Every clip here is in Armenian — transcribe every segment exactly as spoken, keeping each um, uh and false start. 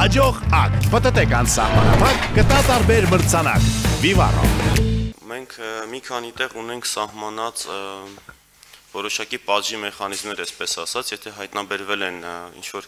Հաջող ակ, պտտեք անսահմանափակ, կտա տարբեր մրցանակ, Vivaro։ Մենք մի քանի տեղ ունենք սահմանած որոշակի պատժի մեխանիզմներ, այսպես ասած, եթե հայտնաբերվել են ինչ-որ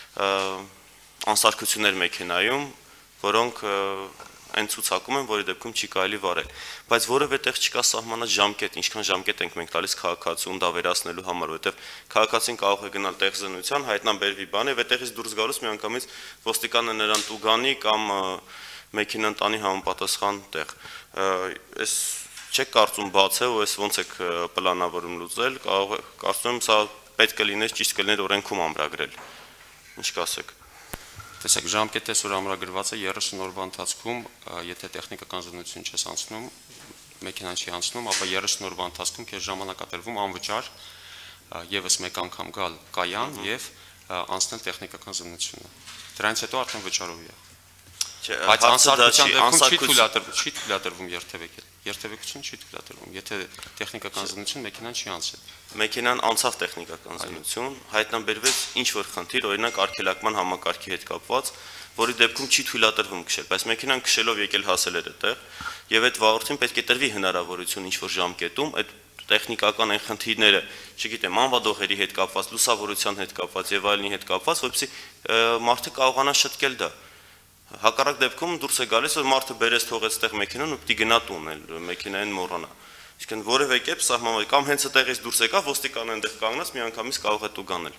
անսարքություններ մեքենայում, որոնք այն ցուցակում են, որի դեպքում չի կարելի վարել, բայց որևէ տեղ չկա սահմանած ժամկետ, ինչքան ժամկետ ենք մենք տալիս քաղաքացուն դա վերացնելու համար, որովհետև քաղաքացին կարող է գնալ տեղզնության, հայտնաբերվի բան, եւ այդտեղից դուրս գալուց միանգամից ոստիկանը նրան տուգանի կամ մեքենան տանի համապատասխան տեղ։ Այս չեք կարծում բաց է ու այս ոնց եք պլանավորում լուծել, կարող է կարծում եմ սա պետք է լիներ, ճիշտ կլիներ օրենքում ամրագրել։ Ինչ կասեք։ Տեսեք, ժամկետը այսօր ամրագրված է երեսուն օրվա ընթացքում, եթե տեխնիկական զննություն չես անցնում, մեքենան չի անցնում, ապա երեսուն օրվա ընթացքում քեզ ժամանակատրվում անվճար եւս մեկ անգամ գալ կայան եւ անցնել տեխնիկական զննությունը։ Դրանից հետո արդեն վճարովի է։ Բայց անսարքության դեպքում չի թույլատրվում երթևեկել։ Երթևեկություն չի թույլատրվում, եթե տեխնիկական զննություն մեքենան չի անցել։ Մեքենան անցավ տեխնիկական զննություն, հայտնաբերվեց ինչ-որ խնդիր, օրինակ արգելակման համակարգի հետ կապված, որի դեպքում չի թույլատրվում քշել, բայց մեքենան քշելով եկել հասել էր այդտեղ, եւ այդ վաղորդին պետք է տրվի հնարավորություն ինչ-որ ժամկետում այդ տեխնիկական այն խնդիրները, չգիտեմ, անվադողերի հետ կապված, լուսավորության հետ կապված եւ այլնի հետ կապված, որպեսզի մարդը կարողանա շտկել դա։ Հակառակ դեպքում դուրս է գալիս, որ մարդը բերեց թողեց տեղ մեքենան ու պիտի գնա տուն էլ մեքենային մոռանա։ Իսկն որևէ կերպ սահմանվել կամ հենց այդտեղից դուրս եկավ, ոստիկանը այնտեղ կանգնած միանգամից կարող է տուգանել։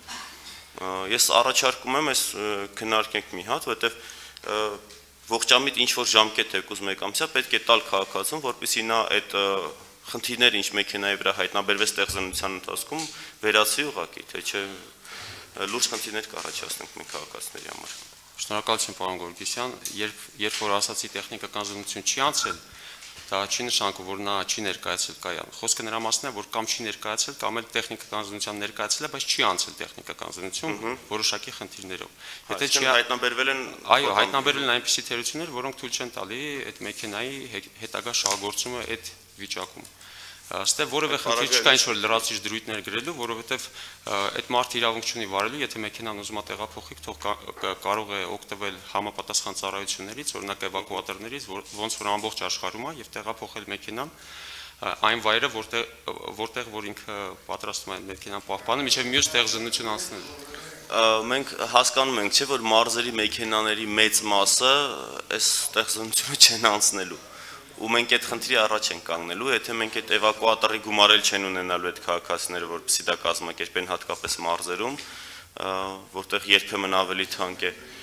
Ես առաջարկում եմ այս քննարկենք մի հատ, որովհետև ողջամիտ ինչ որ ժամկետ եք ուզում եք ամսյա, պետք է տալ քաղաքացուն, որպեսզի նա այդ խնդիրները, ինչ մեքենայի վրա հայտնաբերվեց տեղզնության ընթացքում, վերացվի ուղղակի, թե չէ լուրջ խնդիրներ կառաջացնենք մենք քաղաքացիների համար։ Շնորհակալություն պարոն Գորգիսյան, երբ երբ որ ասացի տեխնիկական զննություն չի անցել, դա չի նշանակում, որ նա չի ներկայացել կայան։ Խոսքը նրա մասն է, որ կամ չի ներկայացել, կամ էլ տեխնիկական զննության ներկայացել է, բայց չի անցել տեխնիկական զննություն որոշակի խնդիրներով։ Եթե չի հայտնաբերվել են, այո, հայտնաբերվել են այնպիսի թերություններ, որոնք թույլ չեն տալի այդ մեքենայի հետագա շահագործումը այդ վիճակում։ Այստեղ որևէ խնդիր չկա ինչ որ լրացիչ դրույթներ գրելու, որովհետև այդ մարդը իրավունք չունի վարելու, եթե մեքենան ուզում է տեղափոխի, թող կարող է օգտվել համապատասխան ծառայություններից, օրինակ էվակուատորներից, ոնց որ ամբողջ աշխարհում է, եւ տեղափոխել մեքենան այն վայրը, որտեղ որտեղ որ ինքը պատրաստում է մեքենան պահպանել, մինչև մյուս տեղզննություն անցնելու։ Մենք հասկանում ենք, չէ՞ որ մարզերի մեքենաների մեծ մասը այս տեղզննությունը չեն անցնելու։ Ու մենք այդ խնդրի առաջ ենք կանգնելու, եթե մենք այդ էվակուատորի գումարել չեն ունենալու այդ քաղաքացիները, որպեսզի դա կազմակերպեն հատկապես մարզերում, որտեղ երբեմն ավելի թանկ է